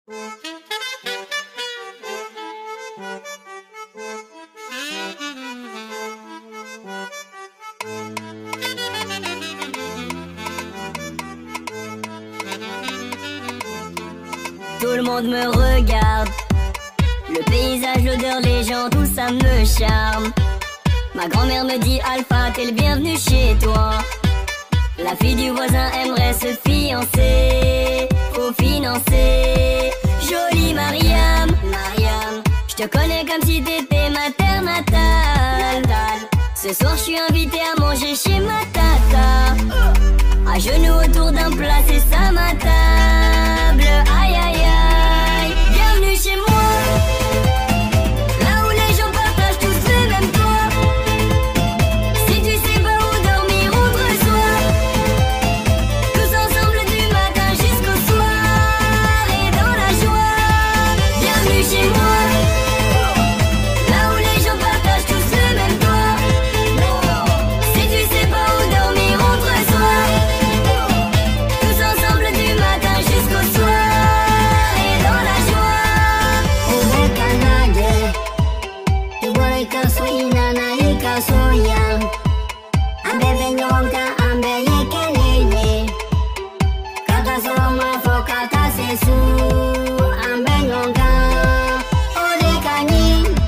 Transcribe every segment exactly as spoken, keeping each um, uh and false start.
Tout le monde me regarde. Le paysage, l'odeur, les gens, tout ça me charme. Ma grand-mère me dit Alpha, t'es le bienvenu chez toi. La fille du voisin aimerait se fiancer. Faut financer. Jolie Mariam, Mariam, je te connais comme si t'étais ma terre natale. Ce soir je suis invité à manger chez ma tata. À genoux autour d'un plat, c'est ça ma table. Aïe aïe aïe, bienvenue chez moi. Là où les gens partagent tous le même toit. Si tu sais pas où dormir, ouvre-toi. Tous ensemble du matin jusqu'au soir. Et dans la joie, bienvenue chez moi. Là où les gens partagent tous le même toit. Si tu sais pas où dormir, ouvre-toi. Tous ensemble du matin jusqu'au soir. Et dans la joie. Uwekanage Iwe kasuina na ikasuya Ambebe nyonga ambe yekelele Kata soma fokata sesu Ambe nyonga Ode kani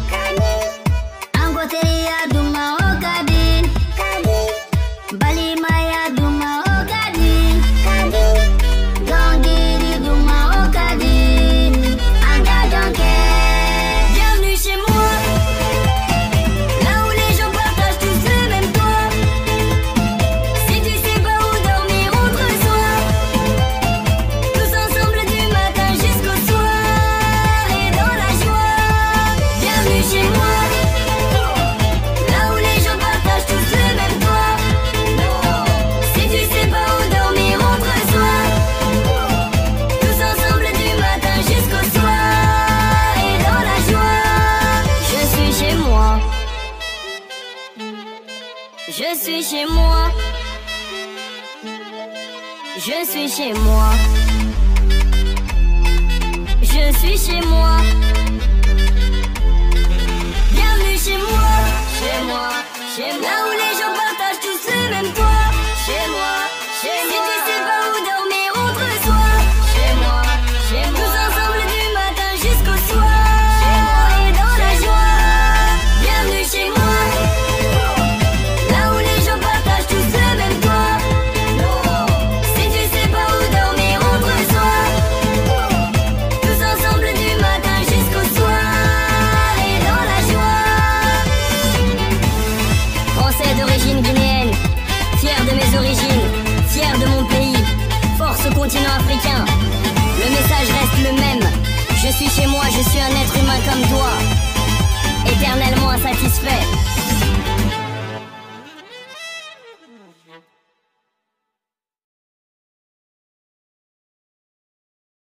Angoteria duma okadin Bali maya duma okadin Gangiri duma okadin Anga donke Bienvenue chez moi. Là où les gens partagent tous le même toit. Si tu sais pas où dormir, ouvre-toi. Tous ensemble du matin jusqu'au soir. Et dans la joie, bienvenue chez moi. Là où les gens partagent tous le même toit. Si tu sais pas où dormir, ouvre-toi. Tous ensemble du matin jusqu'au soir. Et dans la joie, je suis chez moi. Je suis chez moi. Je suis chez moi. Je suis chez moi. Bienvenue chez moi. Chez moi. Chez moi. Là où les gens partagent tous le même toit. Chez moi. Chez moi. Si tu sais pas où dormir, ouvre-toi. Chez moi. Chez moi. Tous ensemble du matin jusqu'au soir. Chez moi. Et dans la joie. Bienvenue chez moi. Là où les gens partagent tous le même toit. Si tu sais pas où dormir, ouvre-toi. Tous ensemble du matin jusqu'au soir. Et dans la joie. Français d'origine guinéenne, fier de mes origines, fier de mon pays, force au continent africain. Le message reste le même. Je suis chez moi, je suis un être humain comme toi, éternellement insatisfait.